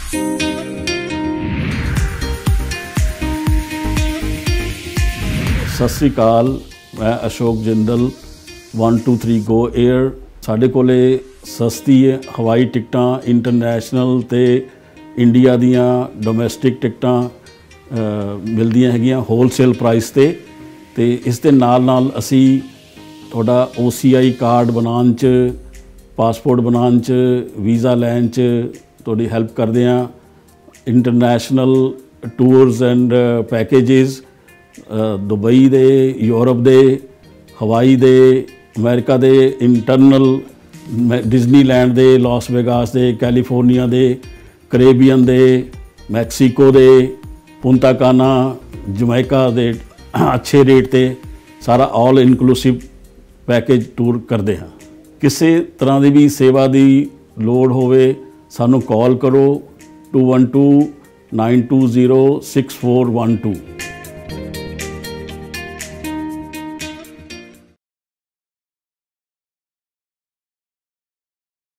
सत श्री अकाल, मैं अशोक जिंदल 123 गो एयर। साढ़े कोले सस्ती हवाई टिकटां इंटरनैशनल ते इंडिया दियां डोमैसटिक टिकटां मिलदियां हैगियां होलसेल प्राइस ते इस दे नाल असी तुहाडा OCI कार्ड बनाने च, पासपोर्ट बनाने च, वीज़ा लैन च तुहाडी हैल्प करदे हां। International tours and packages Dubai दे, यूरोप दे, हवाई दे, अमेरिका दे, इंटरनल डिजनीलैंड दे, लॉस वेगास दे, कैलीफोर्निया दे, करेबियन दे, मैक्सीको दे, पुंता काना, जमैका दे अच्छे रेट ते सारा ऑल इनकलूसिव पैकेज टूर करते हैं। किसी तरह की भी सेवा की लोड़ होवे सानू कॉल करो 212 920 6412।